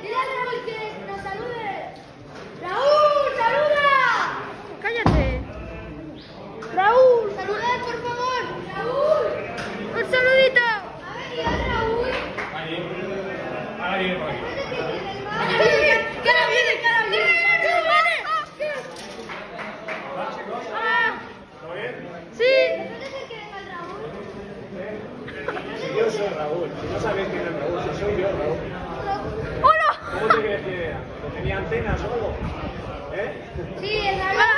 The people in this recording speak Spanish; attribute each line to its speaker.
Speaker 1: Dile a Raúl que nos salude. ¡Raúl, saluda!
Speaker 2: ¡Cállate!
Speaker 1: ¡Raúl, saluda, por favor! ¡Raúl!
Speaker 2: ¡Un saludito!
Speaker 1: A ver, dile a Raúl.
Speaker 3: Ahora viene por aquí.
Speaker 1: ¡Que ahora viene, que ahora viene!
Speaker 3: Hola, chicos.
Speaker 2: ¡Ah!
Speaker 3: ¿Todo bien?
Speaker 2: ¡Sí!
Speaker 1: ¿Puede ser que venga el Raúl?
Speaker 3: Si yo soy Raúl. Si no sabéis quién es Raúl, si soy yo, Raúl.
Speaker 2: ¡Hola!
Speaker 3: ¿Cómo te crees que era? ¿Que tenía antenas o algo? ¿Eh?
Speaker 1: Sí, el Raúl.